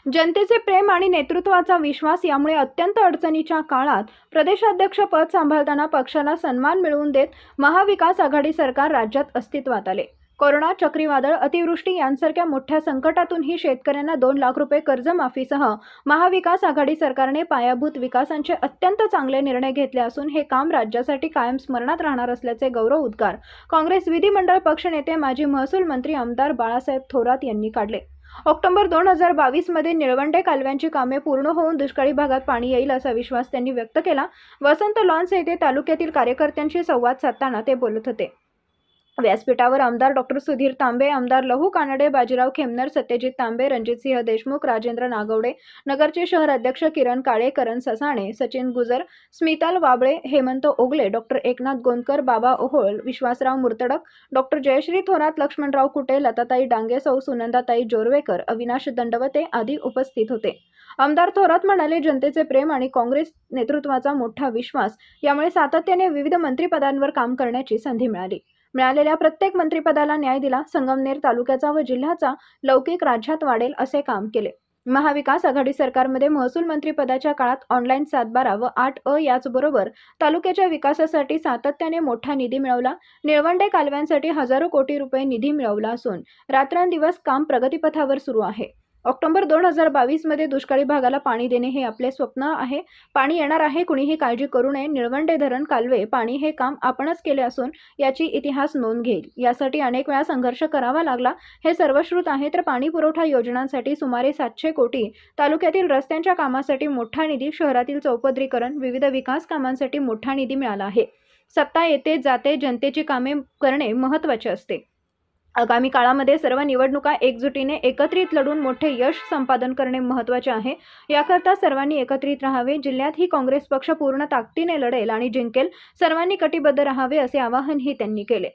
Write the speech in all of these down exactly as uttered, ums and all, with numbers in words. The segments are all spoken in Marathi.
जनतेचे प्रेम आणि नेतृत्वाचा विश्वास यामुळे अत्यंत अडचणीच्या काळात प्रदेशाध्यक्ष पद सांभाळताना पक्षाला सन्मान मिळवून देत महाविकास आघाडी सरकार राज्यात अस्तित्वात आले। कोरोना, चक्रीवादळ, अतिवृष्टी यांसारख्या मोठ्या संकटातूनही शेतकऱ्यांना दोन लाख रुपये कर्जमाफीसह महाविकास आघाडी सरकारने पायाभूत विकासांचे अत्यंत चांगले निर्णय घेतले असून हे काम राज्यासाठी कायम स्मरणात राहणार असल्याचे गौरव उद्गार काँग्रेस विधिमंडळ पक्षनेते माजी महसूल मंत्री आमदार बाळासाहेब थोरात यांनी काढले। ऑक्टोबर दोन हजार बावीस मध्ये निळवंडे कालव्यांची कामे पूर्ण होऊन दुष्काळी भागात पाणी येईल असा विश्वास त्यांनी व्यक्त केला। वसंत लॉन्स येथे तालुक्यातील कार्यकर्त्यांशी संवाद साधताना ते बोलत होते। व्यासपीठावर आमदार डॉक्टर सुधीर तांबे, आमदार लहू कानडे, बाजीराव खेमनर, सत्यजित तांबे, रणजितसिंह देशमुख, राजेंद्र नागवडे, नगरचे शहर अध्यक्ष किरण काळे, करण ससाणे, सचिन गुजर, स्मिताल वाबळे, हेमंत ओगले, डॉक्टर एकनाथ गोंदकर, बाबा ओहोळ, विश्वासराव मुर्तडक, डॉक्टर जयश्री थोरात, लक्ष्मणराव कुटे, लताताई डांगे, सौ सुनंदाताई जोरवेकर, अविनाश दंडवते आदी उपस्थित होते। आमदार थोरात म्हणाले, जनतेचे प्रेम आणि काँग्रेस नेतृत्वाचा मोठा विश्वास यामुळे सातत्याने विविध मंत्रिपदांवर काम करण्याची संधी मिळाली। मिळालेल्या प्रत्येक मंत्रिपदाला न्याय दिला। संगमनेर तालुक्याचा व जिल्ह्याचा लौकिक राज्यात वाढेल असे काम केले। महाविकास आघाडी सरकारमध्ये महसूल मंत्रिपदाच्या काळात ऑनलाईन सातबारा व आठ अ याचबरोबर तालुक्याच्या विकासासाठी सातत्याने मोठा निधी मिळवला। निळवंडे कालव्यांसाठी हजारो कोटी रुपये निधी मिळवला असून रात्रंदिवस काम प्रगतीपथावर सुरू आहे। ऑक्टोबर दोन हजार बावीस मध्ये दुष्काळी भागाला पाणी देणे हे आपले स्वप्न आहे। पाणी येणार आहे, कुणीही काळजी करू नये। निळवंडे धरण कालवे पाणी हे काम आपणच केले असून याची इतिहास नोंद घेईल। यासाठी अनेक वेळा संघर्ष करावा लागला हे सर्वश्रुत आहे। तर पाणी पुरवठा योजनांसाठी सुमारे सातशे कोटी, तालुक्यातील रस्त्यांच्या कामासाठी मोठा निधी, शहरातील चौपदरीकरण, विविध विकास कामांसाठी मोठा निधी मिळाला आहे। सत्ता येते जाते, जनतेची कामे करणे महत्त्वाचे असते। आगामी काळामध्ये सर्व निवडणुका एकजुटीने एकत्रित लढून मोठे यश संपादन करणे महत्त्वाचे आहे। याकरता सर्वांनी एकत्रित राहावे। जिल्ह्यातही काँग्रेस पक्ष पूर्ण ताकदीने लढेल आणि जिंकेल। सर्वांनी कटिबद्ध राहावे असे आवाहनही त्यांनी केले।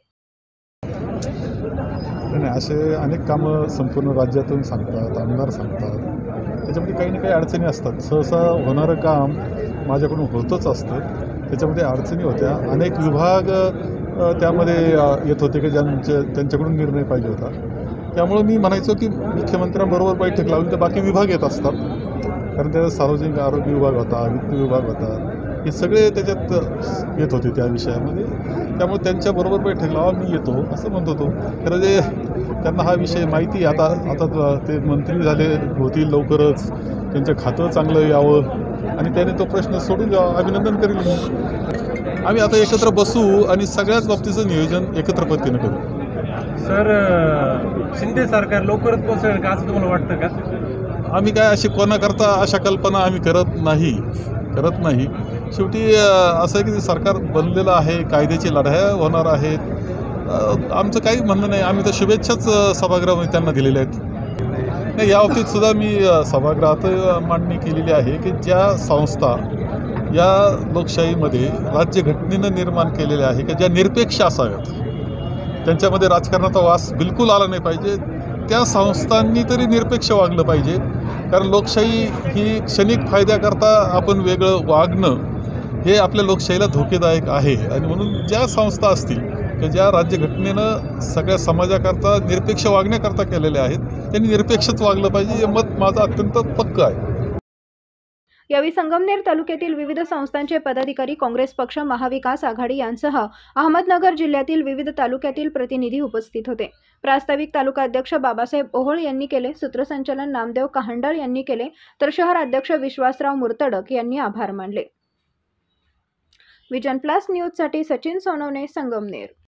असे अनेक कामं संपूर्ण राज्यातून सांगतात, आमदार सांगतात, त्याच्यामध्ये काही ना काही अडचणी असतात। सहसा होणारं काम माझ्याकडून होतच असतं, त्याच्यामध्ये अडचणी होत्या। अनेक विभाग त्यामध्ये येत होते की ज्यांच्या त्यांच्याकडून निर्णय पाहिजे होता। त्यामुळे मी म्हणायचो की मुख्यमंत्र्यांबरोबर बैठक लावली तर बाकी विभाग येत असतात, कारण त्याचा सार्वजनिक आरोग्य विभाग होता, वित्त विभाग होता, हे सगळे त्याच्यात येत होते त्या विषयामध्ये। त्यामुळे त्यांच्याबरोबर बैठक लावा, मी येतो असं म्हणत होतो। खरं जे त्यांना हा विषय माहिती आता आता ते मंत्री झाले होतील लवकरच, त्यांचं खातं चांगलं यावं आणि त्याने तो प्रश्न सोडून द्यावा, अभिनंदन करेल मी। आम्ही आता एकत्र बसू आणि सगळ्याच बाबतीचं नियोजन एकत्र पद्धतीने करू। सर, शिंदे सरकार लवकरच पोहोचेल का असं तुम्हाला वाटतं का? आम्ही काय अशी कोणाकरता अशा कल्पना आम्ही करत नाही करत नाही शेवटी असं आहे की सरकार बनलेलं आहे, कायद्याची लढाया होणार आहेत। आमचं काही म्हणणं नाही, आम्ही तर शुभेच्छाच सभागृहामध्ये त्यांना दिलेल्या आहेत। नाही, या बाबतीत सुद्धा मी सभागृहात मांडणी केलेली आहे की ज्या संस्था या लोकशाहीमध्ये राज्यघटनेनं निर्माण केलेल्या आहे की ज्या निरपेक्ष असाव्यात, त्यांच्यामध्ये राजकारणाचा वास बिलकुल आला नाही पाहिजे, त्या संस्थांनी तरी निरपेक्ष वागलं पाहिजे। कारण लोकशाही ही क्षणिक फायद्याकरता आपण वेगळं वागणं हे आपल्या लोकशाहीला धोकेदायक आहे। आणि म्हणून ज्या संस्था असतील की ज्या राज्यघटनेनं सगळ्या समाजाकरता निरपेक्ष वागण्याकरता केलेल्या आहेत, त्यांनी निरपेक्षच वागलं पाहिजे, हे मत माझं अत्यंत पक्कं आहे। यावेळी संगमनेर तालुक्यातील विविध संस्थांचे पदाधिकारी, काँग्रेस पक्ष, महाविकास आघाडी यांसह अहमदनगर जिल्ह्यातील विविध तालुक्यातील प्रतिनिधी उपस्थित होते। प्रास्ताविक तालुका अध्यक्ष बाबासाहेब ओहोळ यांनी केले, सूत्रसंचालन नामदेव कहांडळ यांनी केले, तर शहर अध्यक्ष विश्वासराव मुर्तडक यांनी आभार मानले। विजन प्लस न्यूजसाठी सचिन सोनवणे, संगमनेर।